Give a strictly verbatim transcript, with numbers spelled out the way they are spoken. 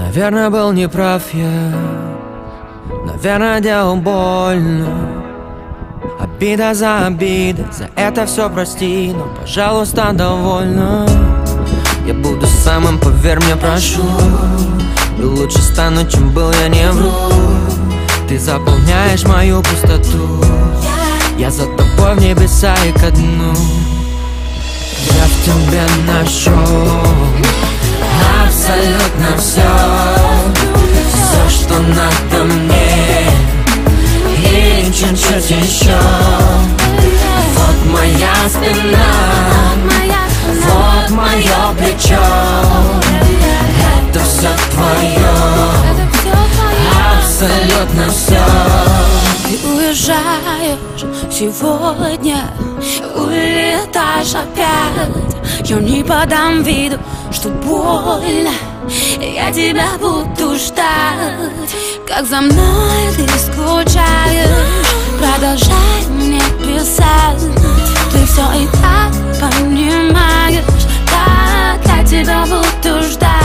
Наверное, был неправ я, наверное, делал больно. Обида за обидой, за это все прости, но, пожалуйста, довольно. Я буду самым, поверь мне, прошу, и лучше стану, чем был, я не вру. Ты заполняешь мою пустоту, я за тобой в небеса и ко дну. Я в тебе нашел абсолютно все, все, что надо мне, и чуть-чуть еще. Вот моя спина, вот мое плечо, это все твое, абсолютно все. Ты уезжаешь сегодня, улетаешь опять. Я не подам виду, что больно, я тебя буду ждать. Как за мной ты скучаешь, продолжай мне писать. Ты все и так понимаешь, как я тебя буду ждать.